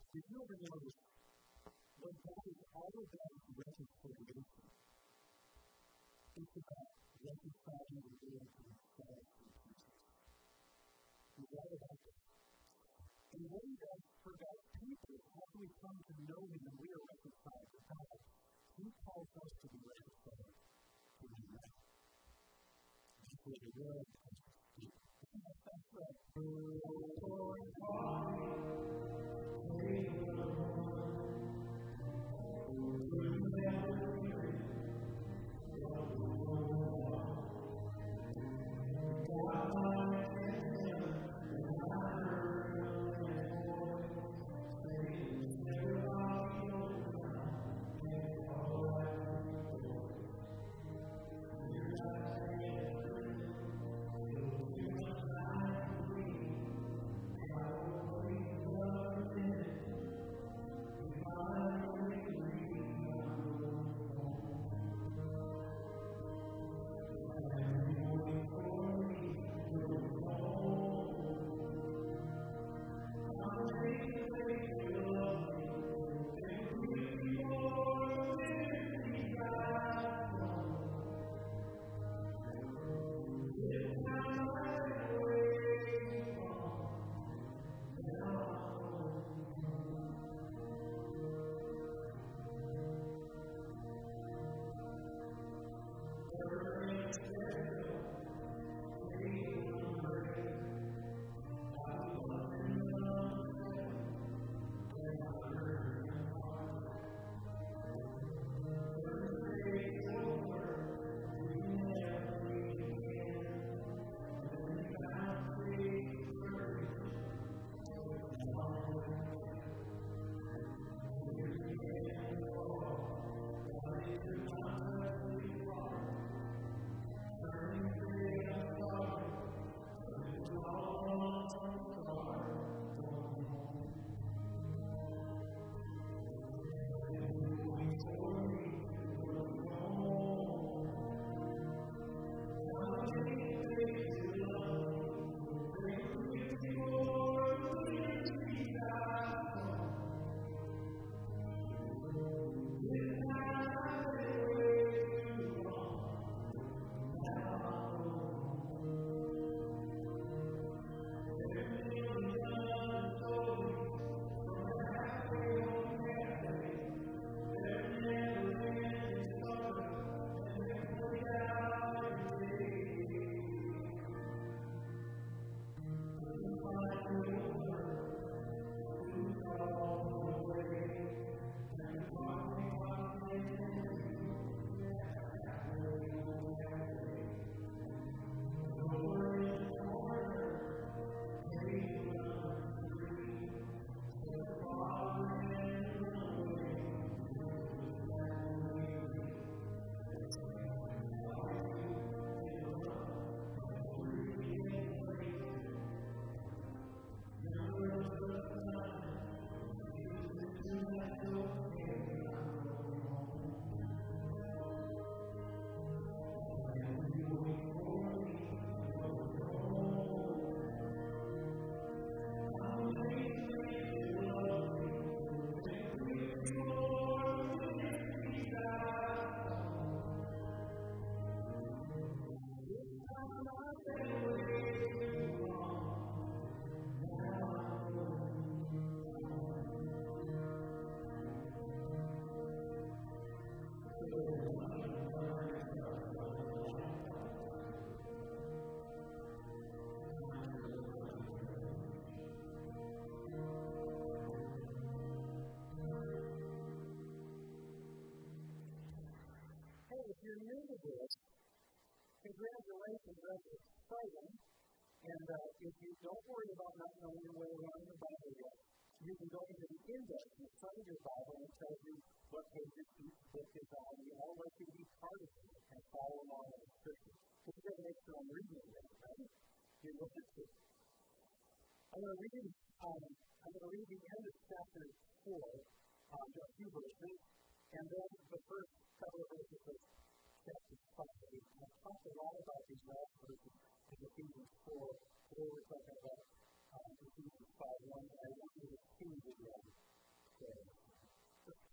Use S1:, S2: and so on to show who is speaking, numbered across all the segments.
S1: Did you ever notice when God is all about reconciliation, it's about reconciling the world to himself in Jesus. He's all about that. And what he does for God's people, as we come to know him and we are reconciled to God, he calls us to be reconciled to him now. That's where the world comes to speak. That's right. If you're new to this, congratulations, that's exciting. And if you don't worry about not knowing your way around the Bible yet, you can go into the index in front of your Bible and it tells you what pages each book is on. We all let you be part of it and follow along with the scripture. But you got to make sure I'm reading it right? You look at it. I'm going to read the end of chapter 4, just a few verses, and then the first couple of verses of chapter 5. I've talked a lot about these last verses in Ephesians 4. Today we're talking about Ephesians 5:1, and I want you to see the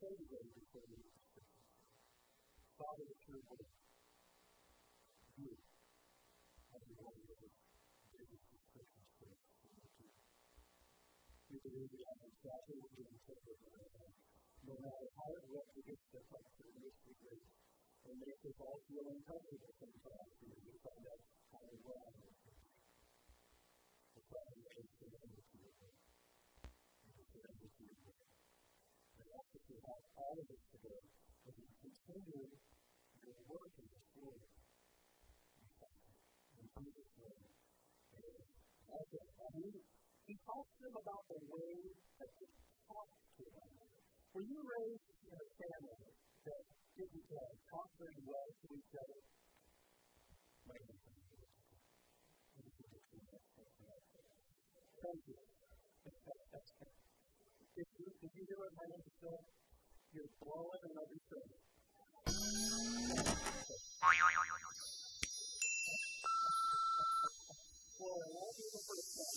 S1: say today before we read the scripture? Father, with your word, you are the one that is giving the scriptures to us. We believe we have exactly what we intended in our life. No matter how it looks against the culture in which we live, and make us all feel uncomfortable sometimes because we find out how wrong we are. The Father is surrender to your word. And we surrender to your word. And I ask that you help all of us today as we continue your work in this world. In Jesus' name. Amen. He talks to them about the way that they talk to one another. Were you raised in a family that didn't talk very well to each other? Thank you. Did you hear what my name said? You're blowing and I'll be sure. Well, I won't be the first time.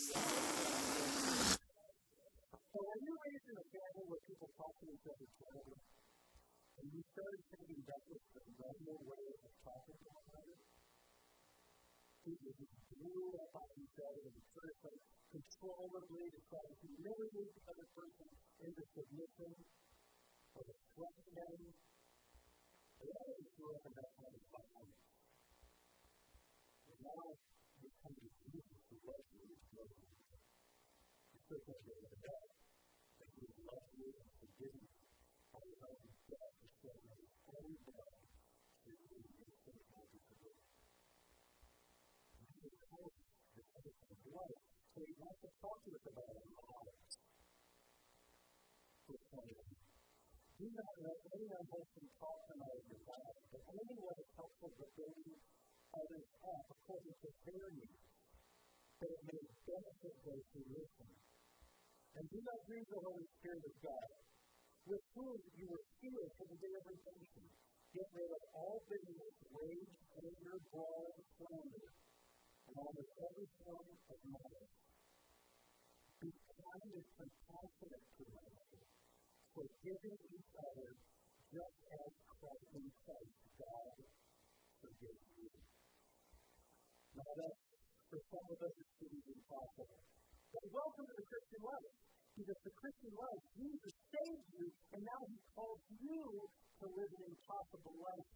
S1: So when you're raised in a family where people talk to each other terribly, and you started thinking that was the normal way of talking to one another, people just blew up on each other and first like controllably to try to humiliate the other person into submission or to threaten them. A lot of us grew up in that kind of environment. And now you come to Jesus who loves you and loves you. You still can't get rid of that. That he loves you and forgives you. All you have is God to show you his holy blood to you and your sin will be forgiven. And he is holy. His everything is life. So he wants to talk to us about our lives. Verse 21. Do not let any unwholesome talk come out of your mouth, but only what is helpful for building others up according to their needs, that it may benefit those who listen. And do not grieve the Holy Spirit of God, with whom you were sealed for the day of redemption. Get rid of all bitterness, rage, anger, brawling, slander, along with every form of malice. Be kind and compassionate to one another, forgiving each other, just as Christ in Christ, God forgave you. Now that, for some of us, it seems impossible. But welcome to the Christian life. Because the Christian life, Jesus saved you, and now he calls you to live an impossible life.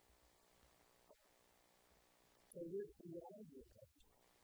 S1: To live beyond your life.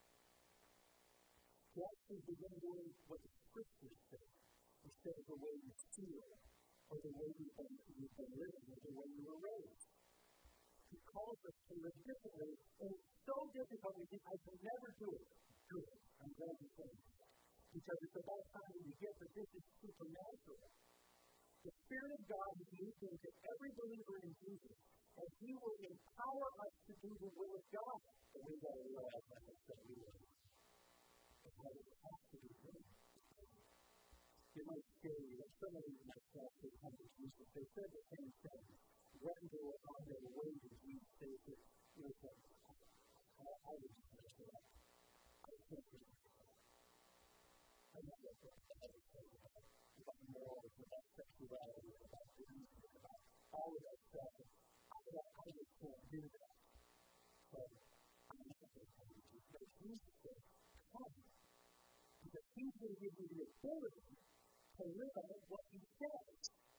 S1: To actually begin doing what the Scriptures say, instead of the way you feel, or the way you've been living, or the way you were raised. He calls us to live differently, and it's so difficult we think, I can never do it. Good. I'm glad you said it. Because it's about time you get that this is supernatural. The Spirit of God is moved into every believer in Jesus, and he will empower us to do the will of God. But we got to realize, like I said, we will. But how does it have to be done? It might scare you that some of you myself who come to Jesus, they said the same thing. When they were on their way to Jesus, they said, you know, I would just mess it up. I can't do it. I know that's what God is saying about morals, about sexuality, about beauty, about all of that stuff. I just can't do that. So, I'm not going to come to Jesus. But Jesus said, come. Because he's going to give you the ability to live out what he says.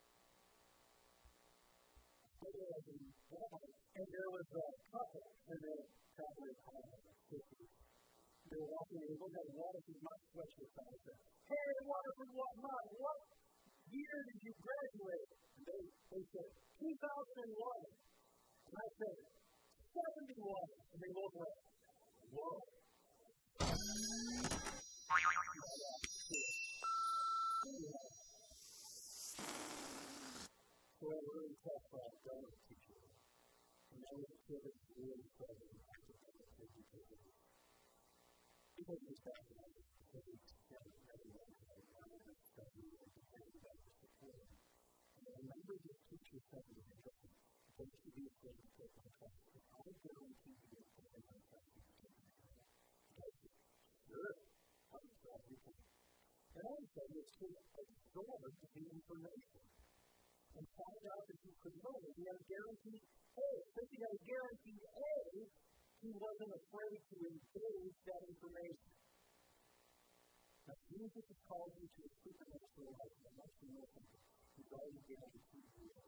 S1: And there was a couple, and they probably they were walking, and they looked at one of his months sweatshirts on and said, hey, one of what month? What year did you graduate? And they said, 2001. And I said, 71. And they both went, whoa. So I really tough donor teacher. And I was children really present in academic education. People just talk about it because it's everyone has a study and depending on the support. And I remember this teacher saying to me, don't you be afraid to take my class. If I guarantee you that taking my class, you can take my class. I said, sure, I'm glad you can. And all of a sudden, it's to absorb the information. and find out that he could learn. He had a guaranteed A. Since he had a guaranteed A, he wasn't afraid to engage that information. Now, Jesus has called you to a supernatural life. I want you to know something. He's already guaranteed you a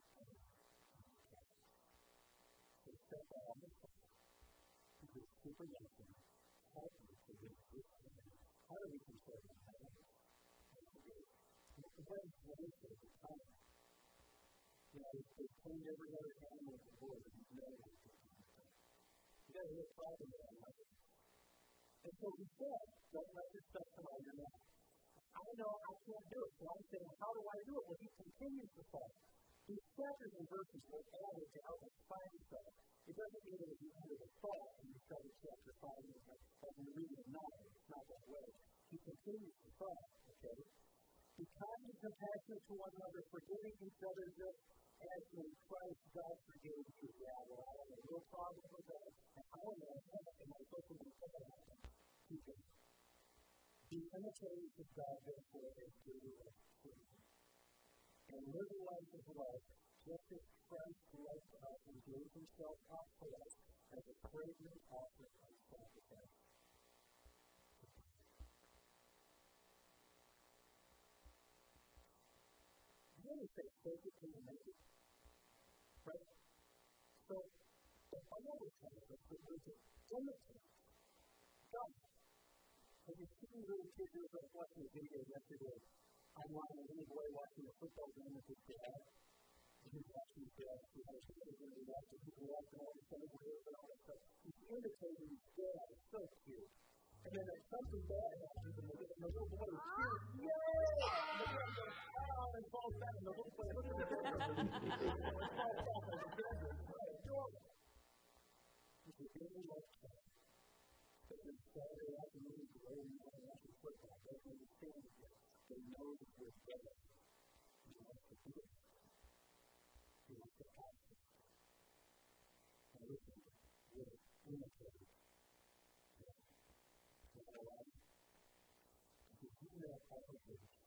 S1: so step out on the side. He will supernaturally help you to live this life. How do we control it? How do we control it? The way is the time. They cleaned every other animal at the board, and you know what they do. You got a real problem with that, right? And so he said, don't let your stuff come out of your mouth. I know I can't do it, so I'm saying, how do I do it? Well, he continues to say. These chapters and verses were added to help us find stuff. It doesn't mean that if you enter the thought and you study chapter 5 and you read it 9, it's not that way. He continues to say, okay? Be kind and compassionate to one another, forgiving each other just as in Christ God forgave you. Yeah, well, I have a real problem with that. And I don't know that, and I'm supposed to be that. Keep it. Be imitators of God, therefore, as dearly as children. And live a life of love, just as Christ loved us and gave himself up for us as a fragrant offering and sacrifice. You only say, take it till you make it. Right? So, the Bible tells us that we're to imitate God. Have you seen little kids who were watching a video yesterday online, a little boy watching a football game with his dad? And he was watching his dad, he had his kids in the reaction, he reacted all the celebrating and all that stuff. He's imitating his dad. It's so cute. And then there's something bad happens, and the little boy is cheering, yay! And the dad goes, oh, and falls back, and the little boy looks at the dad and falls back, and the dad goes, oh, adorable. It's a really love child. But then Saturday afternoon, growing up and watching football, they don't understand it yet. They know that we're better. He wants to do it. He wants to act it. And listen, we're imitators. You know why? Because we know how to do it.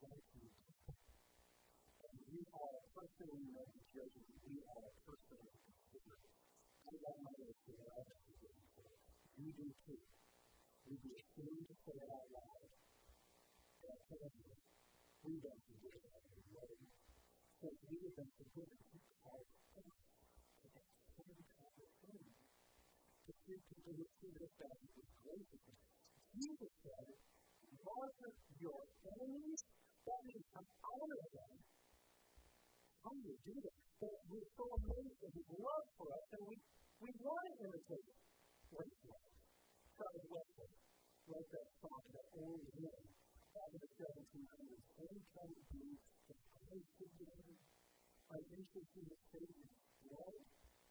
S1: And we are personally know the judges. We are personally considered. I got my answer that I have to do it for. You do too. We'd be ashamed to say it out loud. And I tell you, we don't do it out loud. So we have been forgiven. He calls us to that same opportunity to treat people who treat us bad with grace. Jesus said, love your enemies. That means come out of them. How do you do that? But we're so amazed at his love for us, and we want to imitate it. What is love? Charles Wesley wrote that song, that old hymn, back in the 1700s. Any kind of being that Christ would do, our interest in the Savior's blood.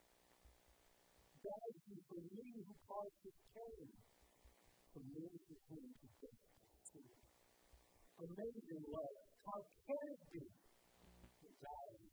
S1: God is for me who caused his pain, for me who came to death. Amazing love. How can it be that God is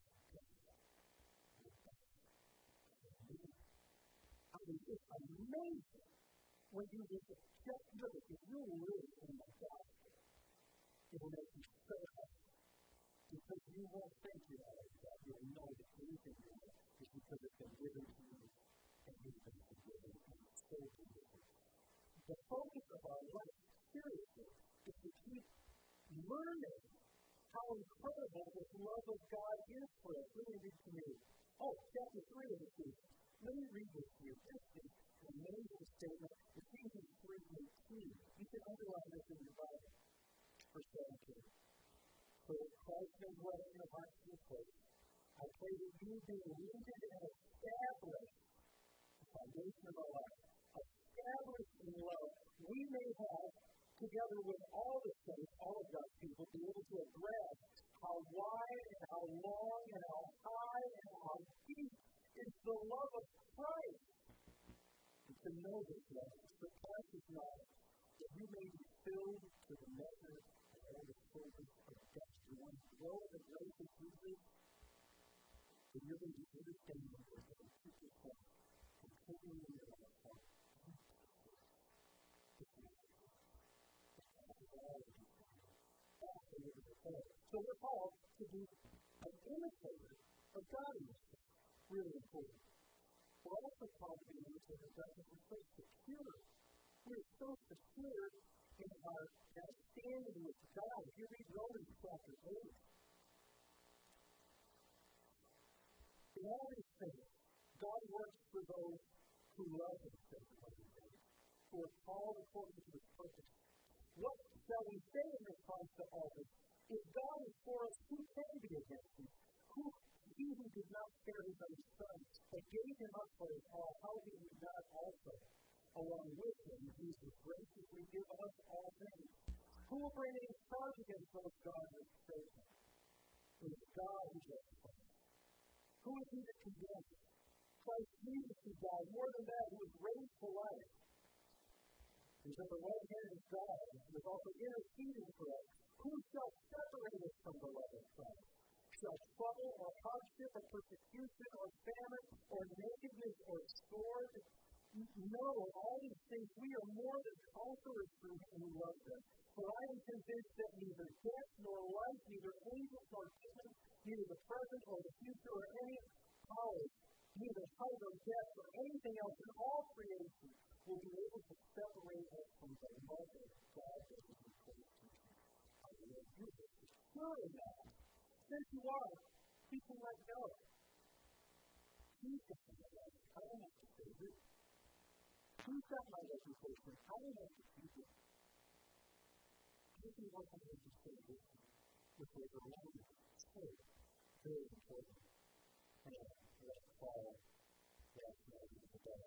S1: I mean, it's amazing. When you just look at it, if you live in the gospel, it will make you so happy. Because you won't think you are God. You'll know that anything you are is because it's been given to you and you've been forgiven and so forgiven. The focus of our life, seriously, is to keep learning how incredible this love of God is for us. Let me read to you. Chapter 3 of Ephesians. Let me read this to you. This is an amazing statement. Ephesians 3:18. You can underline this in your Bible. Verse 17. So Christ may dwell in your hearts through faith. I pray that you being rooted and established, the foundation of our life, established in love, we may have, together with all the saints, all of God's people, be able to grasp how wide and how long and how high and how deep is the love of Christ. And to know this love, surpasses knowledge, that you may be filled to the measure of all the fullness of God. You want to grow in the grace of Jesus, then you're going to be understanding that you're going to keep yourself continuing in your life. So we're called to be an imitator of God in us. Really important. We're also called to be imitators of God because we're so secure. We're so secure in our standing with God. If you read Romans chapter 8, in all these things, God works for those who love Him, says Romans 8, who are called according to His purpose. What shall we say in response to all this? If God is for us, who can be against us? He who did not spare His own Son, but gave Him up for us all, how will He not also, along with Him, Jesus graciously give us all things? Who will bring any charge against those God has chosen? It is God who justifies. Who is He that condemns? Christ Jesus who died, more than that, who was raised to life. He is at the right hand of God, and is also interceding for us. Who shall separate us from the love of Christ? Shall trouble or hardship or persecution or famine or nakedness or sword? No, all these things we are more than conquerors through Him who loves us. For I am convinced that neither death nor life, neither angels nor demons, neither the present or the future or any powers, neither height or depth or anything else in all creation will be able to separate us from the love of God that is in Christ Jesus. You are secure in that. Since you are, you can let go. He's got my life. I don't have to save it. He's got my reputation. I don't have to keep it. You can work on what you say with what you're around you. So, very important. And let's follow last night in the day.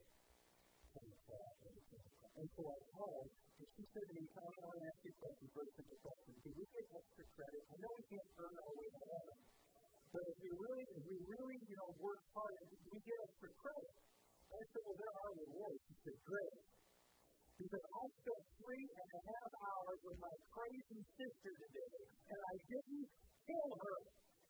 S1: And so I called, and she said to me, I want to ask you a question, very simple question. Do we get extra credit? I know we can't earn our way to heaven, but if we really, work hard, we get extra credit. And I said, well, there are rewards. She said, great. Because I spent 3.5 hours with my crazy sister today, and I didn't kill her.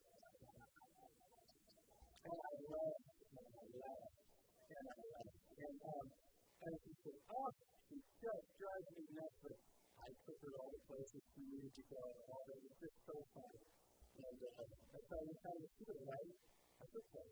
S1: And I laughed, and I laughed, and I laughed. And she said, she just drives me nuts, but I took her to all the places she needed to go, and all that. It was just so fun. And that's how you kind of feel, right? That's okay.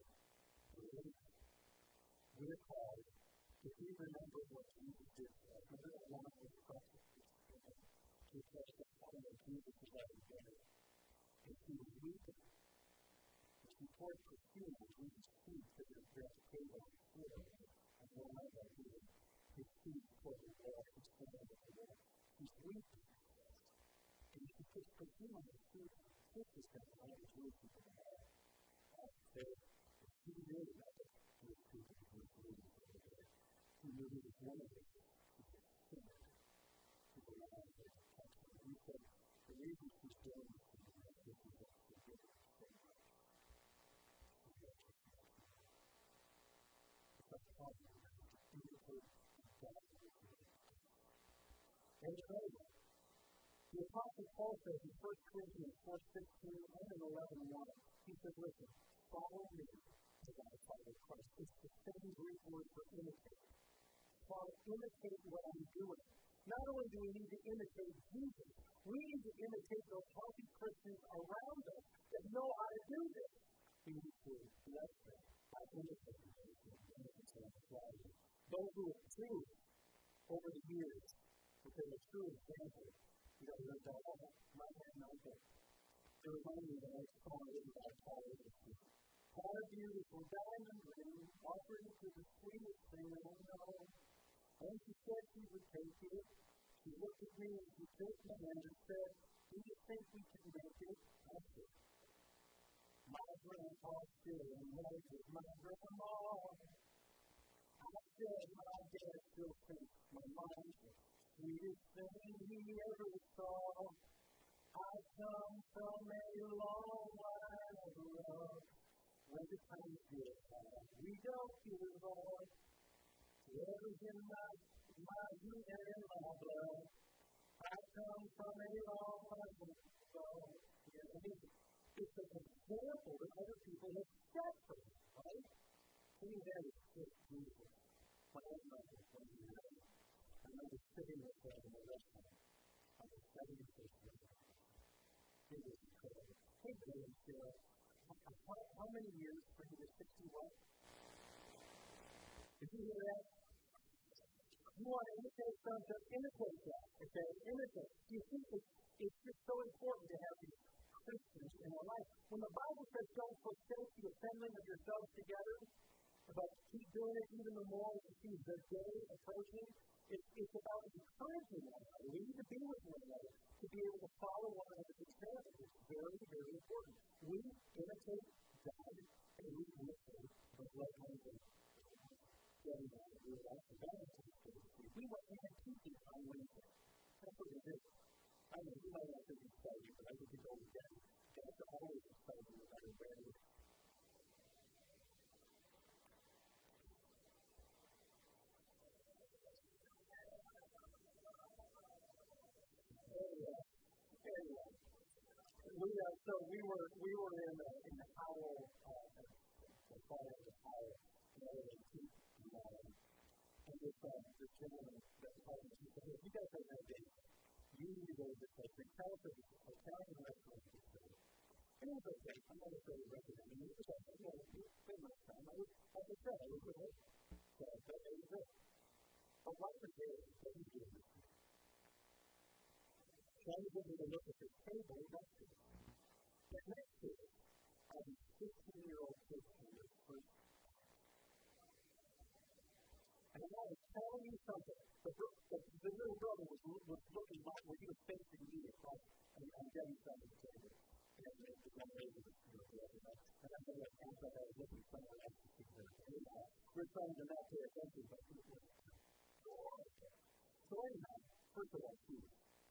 S1: We're called to remember what Jesus did for us. We don't want to practice this. To trust the power that Jesus is already there. If He was weeping, if He poured perfume on Jesus' feet to His death table on the floor, and one night that His feet toward the wall, His hand at the wall, He's weeping. And if He puts perfume on His feet, His is going to have His weeping in the heart. So, if He really had it, He was weeping for His weeping. He knew He was one of us. He was sinner. He was alive to touch Him. He said, the reason He's doing this is because He wants to give us sin. It's a problem. And the Apostle Paul says in 1 Corinthians 4:16 and in 11:1, he says, listen, follow me as I follow Christ. It's the same Greek word for imitate. Imitate what I'm doing. Not only do we need to imitate Jesus, we need to imitate those healthy Christians around us that know how to do this. We need to bless them by imitating them. Those who have proved over the years that they're a true example. There's that my hand uncle. They remind me of an old song written by Paul Davidson. What a beautiful diamond ring, offering to the sweetest thing I know. When she said she would take it, she looked at me and she took my hand and said, do you think we can make it? I said, my grandpa still knows it, my grandma. I said, my dad still thinks my mind's the sweetest thing he ever saw. I come from a long line of love. When the times get hard, we don't give up. Whatever's in my youth and my blood. I come from a long line of love. It's an example that other people have set for us, right? To me, that is just beautiful. I remember sitting with them in the restaurant on the 71st floor. It was incredible. Hey, Billy, how how many years for you to 61? Did you hear that? You want to imitate something, imitate that. Okay? Imitate. You see, it's just so important to have these Christians in our life. When the Bible says don't forsake the assembling of yourselves together, but keep doing it even the more as you see the day approaching, it's about encouraging one another. We need to be with one another to be able to follow one another's example. It's very, very important. We imitate God and we imitate the blood of God. We went antiquing on Wednesday. That's what we did. I mean, you might not think it's exciting, but I think it's always good. That's always exciting about a brand. Anyway, we were in the Howell, the fall of the Howell, and this gentleman that called me, he said, you guys don't have dates. You need to go to this place. They tell us that it's an Italian restaurant. And it was okay. I'm not necessarily recommending it. It was okay. You know, it was my time. Like I said, I was with it. So, but it was it. But why was there? What did you do? Trying to get me to look at the table next to it. But next to it, I was 15-year-old kids in their first. And I want to tell you something. The little brother was looking like where he was facing me across on Debbie's side of the table. And the young lady was looking up. And I know that sounds like I was looking somewhere else to see her. We're trying to not pay attention, but it was. So anyhow, first of all, she was.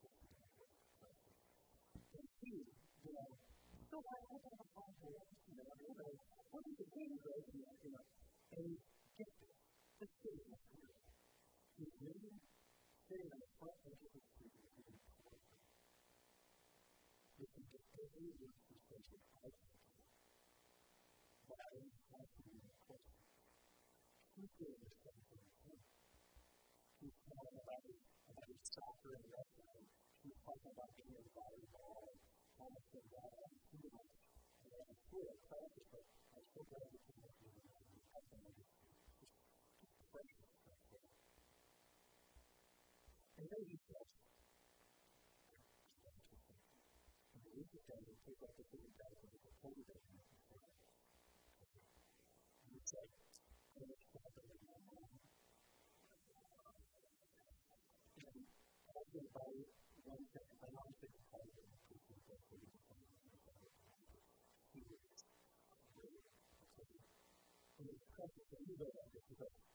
S1: And she, you know, so I have a problem, you know, what is the thing, you know, and get this. This thing is here. He's really sitting on the front edge of the street with his employee. This is the every word he says is right there. But I am asking you a question. He's doing this thing for him. He's talking about his soccer and wrestling. He's talking about being in volleyball and how much things out on the field. And I'm sure at practice, but I'm so glad you came up here and you have some of this. And then he says, and the reason that he took up the thing that was a total difference. And he said, I'm going to stop it in my mind. And as the body, one second, my mom said, I'm going to put this up for you. He was really, and it's precious, and you go like this, he goes,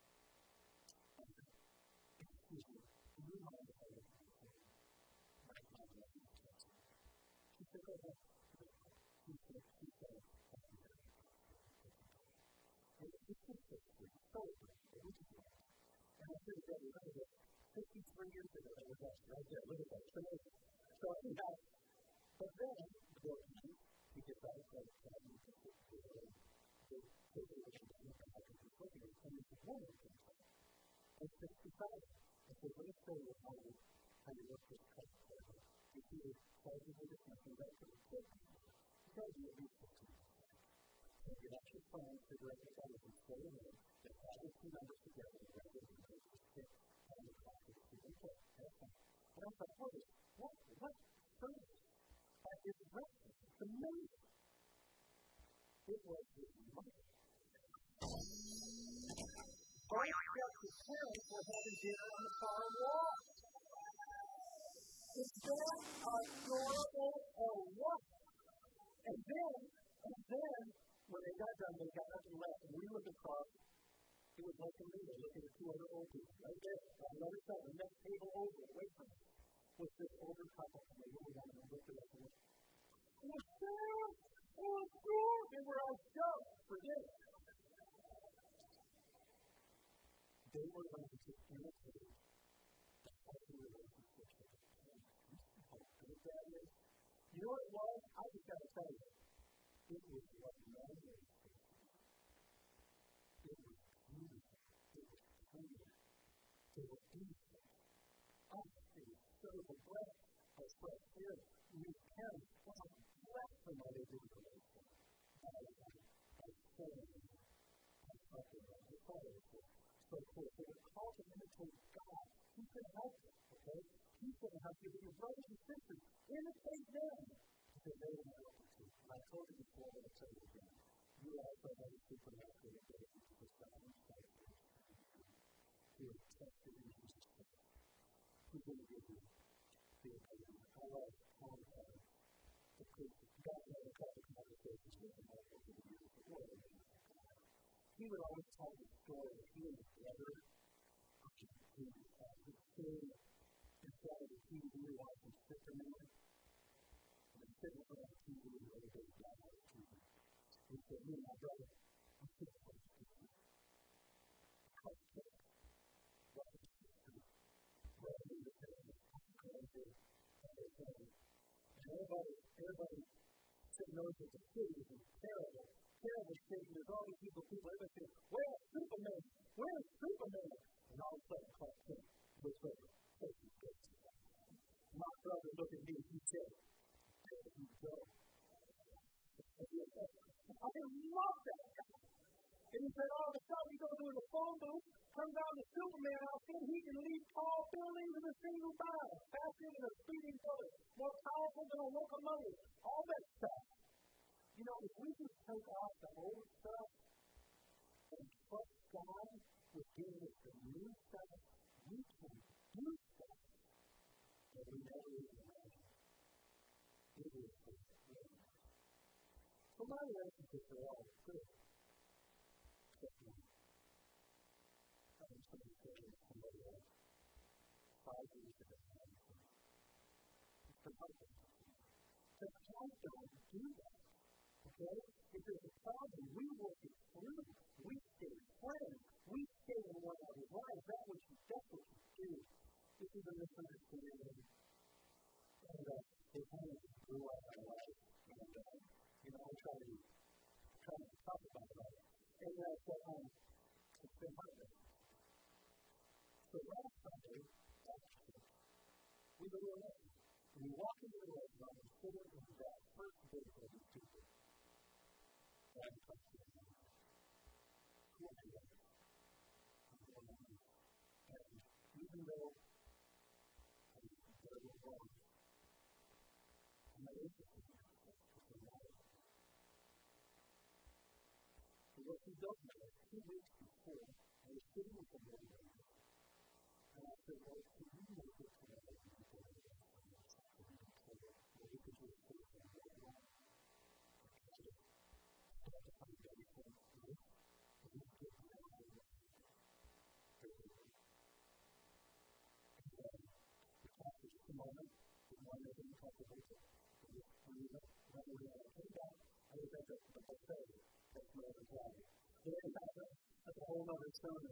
S1: excuse me, do you mind if I look at this thing? My mom loves this person. She said, oh, no. She said, and it's just so sweet, so sweet, and I said, that was 53 years ago, that was actually right there, look at that, it's amazing. So anyhow, but then, the boy came, he gets out of the car, and he gets it, they take it again, and he's looking at it, and this woman comes up. And it's beside him. I said, let me show you how you work this credit card. You see the charges of this nothing back to the credit card. You got to be at least 15%. So you have your phone, figure out the numbers, and fill them in, then add the two numbers together, and write it in the stick, and the cost of the student. Okay, that's fine. And I thought, what service at this restaurant? It's amazing. It was his money. Both sets of parents were having dinner on the far wall. Is that adorable or what? And then, when they got done, they got up and left, and we looked across. It was like a window, looking at two other old people. Right there, on the other side, the next table over, away from us, was this older couple, and they really wanted to look at us and went, oh, God! Oh, God! They were all stoked for dinner. They were going to imitate the healthy relationships of their parents. How good that is. You know what it was? I just got to tell you. It was what no one was. It was beautiful. It was tender. They were innocent. It was so the breath of fresh air. Your parents found breath from what they did for those things. saying, I'm talking about the Father. So we're called to imitate God. He's going to help us, okay? He's going to help you. But your brothers and sisters, imitate them. Because they will help you too. And I told you before, but I'll tell you again. You also have a supernatural ability to decide inside of you. Who is tested in Jesus Christ. Who's going to give you the ability? I love Tom Harris. Because God had a couple of conversations with him over the years before. He would always tell the story of he and his brother who stood in front of the TV watching Superman. And they sitting in front of the TV and the other day got out of the TV. He said, me and my brother, we can't watch the TV. I can't watch the TV. But I need to say, I'm going to do everything. And everybody knows that the city is terrible. Terrible city. There's all these people, everybody says, where's Superman? Where's Superman? And all of a sudden, Clark Kent looks over. My brother looked at me and he said, there you go. I love that guy. And he said, all of a sudden, he goes into the phone booth, comes out the Superman outfit, he can leap tall buildings in a single bound, faster than a speeding bullet, more powerful than a locomotive, all that stuff. You know, if we just take off the old stuff and trust God with giving us the new stuff, we can do stuff that we never even imagined. It is good. So my relationships are all good. Except one. I'm somebody saying to somebody else 5 years ago. It's a husband. But I don't do that. Okay? If there's a problem, we work it through. We stay friends. We stay in one another's lives. That's what you do. This is a misunderstanding. And it kind of grew out of my life. And, I try to talk about it. And it's been hard. So last Sunday, we go to a lesson. And we walk into the lesson and we sit in that first big of these people. And I talk to them. Who are you? And even though they're wrong, I'm not interested in that. What you don't know, 2 weeks before, I was sitting with the Lord, and I said, well, can you make it today? And he said, well, we could do it for you. I had to find everything. And he said, we talked for just a moment. We wanted to be comfortable. When we came back, I was at the buffet. That's my other problem. That's a whole other sermon.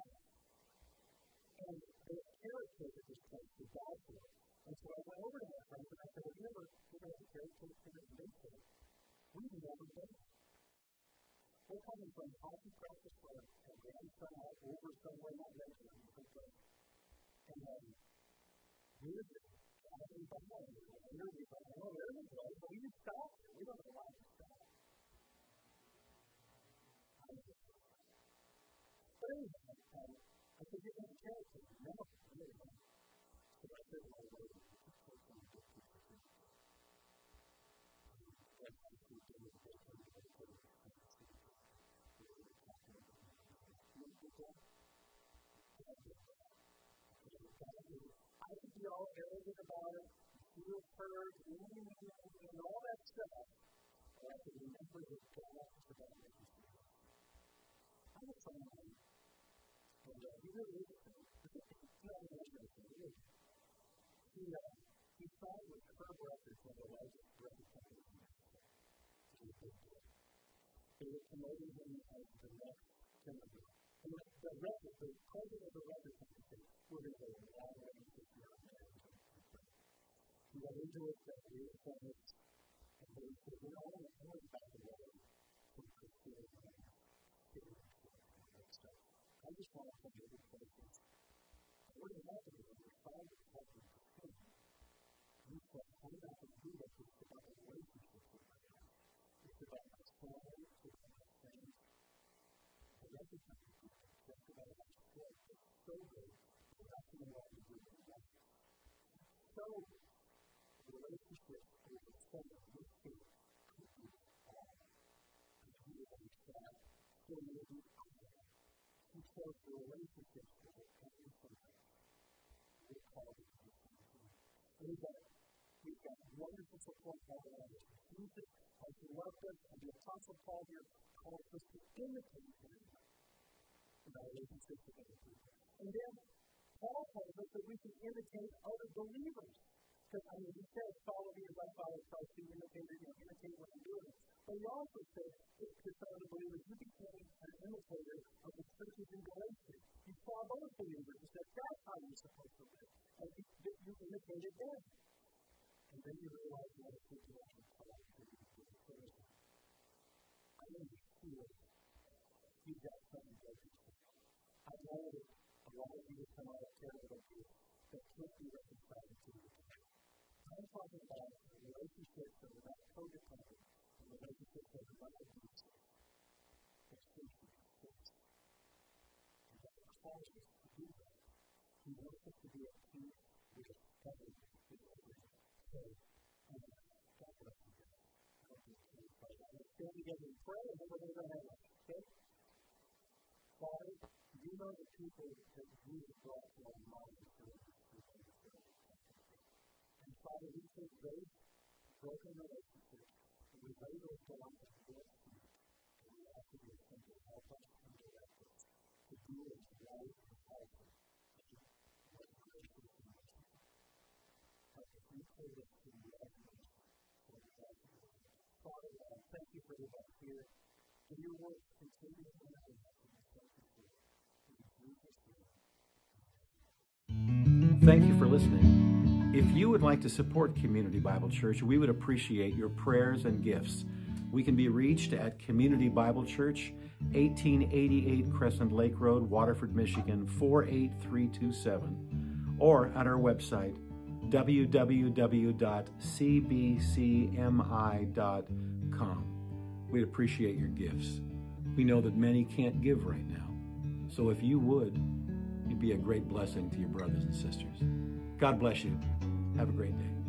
S1: And they carrot-caked this place to die for. And so I went over to my friends and I said, have you ever given us a carrot-cake to the midday? We've never done it. We're coming from hockey practice for a grandson out over somewhere not mentioned. And we're just driving behind. And you're like, oh, there we go. But we just stopped. We don't know why we stopped. But anyway, I said, you're going to carry it. No, really not. So I said, well, wait, we can take some good pieces of it. And I said, we did it, they came to the table, and I said, we were talking about it. You did that? I did that. I could be all arrogant about it, feel hurt, and all that stuff. But I could remember that God was about making me. I was someone, and he really is not an interesting. He thought with her records one of the largest record companies in Mexico. They were promoting him as the next senator. And the president of the record company said, we're going to go a long way with this young man. He went into it that we were famous, and they said, we're not going to back away from pursuing him. So I just want to come to the places. What is happening is we're trying to help him pursue. We said, I'm not going to do that. It's about the relationship with my friends. It's about my family. It's about my friends. every time you do things, just about how strong, it's so good, you're not going to want to do it again. So, relationships over someone, in this case, could be so maybe he chose the relationships that are coming from him. We're called to do something. We've got wonderful support all around us. Jesus has loved us, and the Apostle Paul here calls us to imitate him in our relationships with other people. And then Paul tells us that we can imitate other believers. Because, he says, follow me as I follow Christ, be imitators, imitate what I'm doing. But he also says, to other believers, you became an imitator of the churches in Galatia. You saw those believers and said, that's how you're supposed to live. And you imitated them. And then you realize what a situation called to be a good person. I understood you've got something broken. I know that a lot of you come out of terrible abuse that can't be reconciled to you. I'm talking about relationships that are not codependent and relationships that are not abusive. It's supposed to be fixed. And God calls us to do that. He wants us to be at peace with others. So, God bless you guys. I hope you can pray. I'm going to stand together and pray, and then we're going to have lunch. Okay? Father, you know the people that you have brought to our minds during this weekend. And Father, we take those broken relationships and we lay those down at your feet. And we ask you to simply help us and direct us to do it right and healthy. What gracious and merciful. Help us, you told us to love mercy. So we ask you to Father, thank you for everybody here. May your work continue in our lives and thank you for it. In Jesus' name.
S2: Thank you for listening. If you would like to support Community Bible Church, we would appreciate your prayers and gifts. We can be reached at Community Bible Church, 1888 Crescent Lake Road, Waterford, Michigan, 48327, or at our website, www.cbcmi.com. We'd appreciate your gifts. We know that many can't give right now, so if you would, you'd be a great blessing to your brothers and sisters. God bless you. Have a great day.